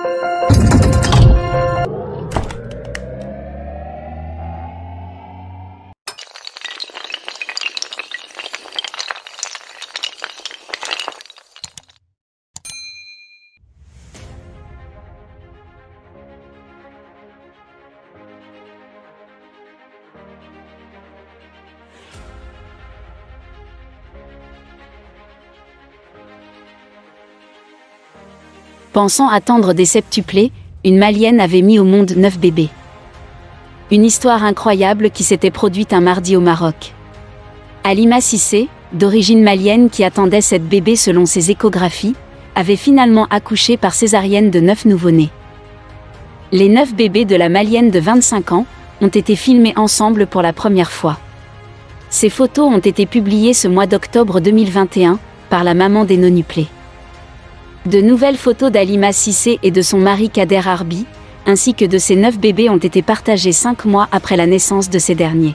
Pensant attendre des septuplés, une Malienne avait mis au monde 9 bébés. Une histoire incroyable qui s'était produite un mardi au Maroc. Halima Cissé, d'origine malienne qui attendait 7 bébés selon ses échographies, avait finalement accouché par césarienne de 9 nouveau-nés. Les 9 bébés de la Malienne de 25 ans ont été filmés ensemble pour la première fois. Ces photos ont été publiées ce mois d'octobre 2021 par la maman des nonuplés. De nouvelles photos d'Halima Cissé et de son mari Kader Arbi, ainsi que de ces 9 bébés ont été partagées 5 mois après la naissance de ces derniers.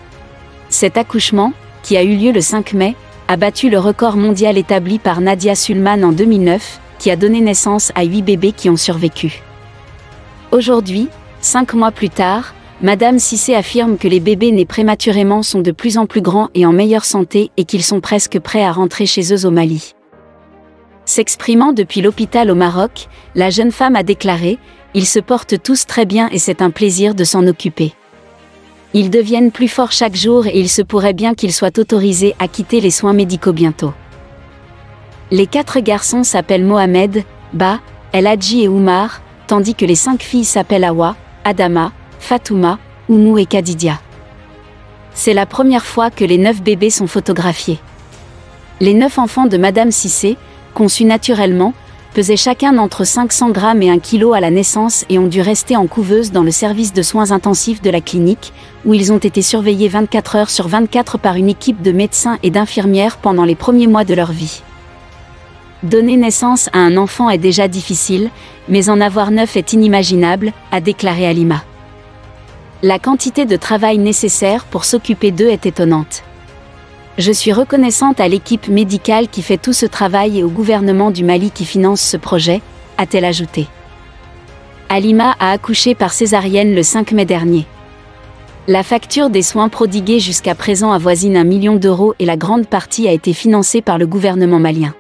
Cet accouchement, qui a eu lieu le 5 mai, a battu le record mondial établi par Nadia Sulman en 2009, qui a donné naissance à 8 bébés qui ont survécu. Aujourd'hui, 5 mois plus tard, Madame Cissé affirme que les bébés nés prématurément sont de plus en plus grands et en meilleure santé et qu'ils sont presque prêts à rentrer chez eux au Mali. S'exprimant depuis l'hôpital au Maroc, la jeune femme a déclaré « Ils se portent tous très bien et c'est un plaisir de s'en occuper. Ils deviennent plus forts chaque jour et il se pourrait bien qu'ils soient autorisés à quitter les soins médicaux bientôt. » Les 4 garçons s'appellent Mohamed, Ba, El Hadji et Oumar, tandis que les 5 filles s'appellent Awa, Adama, Fatouma, Oumou et Kadidia. C'est la première fois que les 9 bébés sont photographiés. Les 9 enfants de Madame Cissé, conçus naturellement, pesaient chacun entre 500 grammes et 1 kg à la naissance et ont dû rester en couveuse dans le service de soins intensifs de la clinique, où ils ont été surveillés 24 heures sur 24 par une équipe de médecins et d'infirmières pendant les premiers mois de leur vie. Donner naissance à un enfant est déjà difficile, mais en avoir 9 est inimaginable, a déclaré Halima. La quantité de travail nécessaire pour s'occuper d'eux est étonnante. Je suis reconnaissante à l'équipe médicale qui fait tout ce travail et au gouvernement du Mali qui finance ce projet, a-t-elle ajouté. Halima a accouché par césarienne le 5 mai dernier. La facture des soins prodigués jusqu'à présent avoisine 1 million d'euros et la grande partie a été financée par le gouvernement malien.